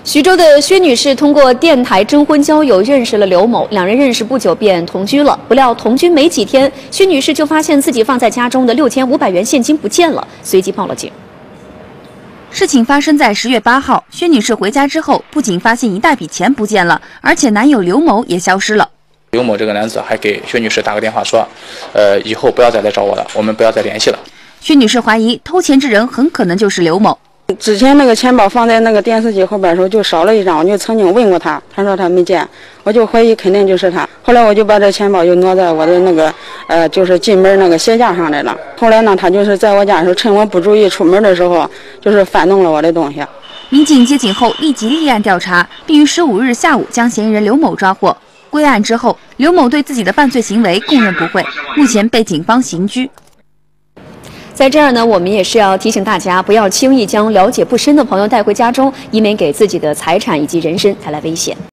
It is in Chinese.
徐州的薛女士通过电台征婚交友认识了刘某，两人认识不久便同居了。不料同居没几天，薛女士就发现自己放在家中的6500元现金不见了，随即报了警。 事情发生在10月8号，薛女士回家之后，不仅发现一大笔钱不见了，而且男友刘某也消失了。 刘某这个男子还给薛女士打个电话说，以后不要再来找我了，我们不要再联系了。 薛女士怀疑偷钱之人很可能就是刘某。 之前那个钱包放在那个电视机后边的时候就少了一张，我就曾经问过他，他说他没见，我就怀疑肯定就是他。后来我就把这钱包就挪在我的那个就是进门那个鞋架上来了。后来呢，他就是在我家的时候，趁我不注意出门的时候，就是翻动了我的东西。 民警接警后立即立案调查，并于15日下午将嫌疑人刘某抓获。归案之后，刘某对自己的犯罪行为供认不讳，目前被警方刑拘。 在这儿呢，我们也是要提醒大家，不要轻易将了解不深的朋友带回家中，以免给自己的财产以及人身带来危险。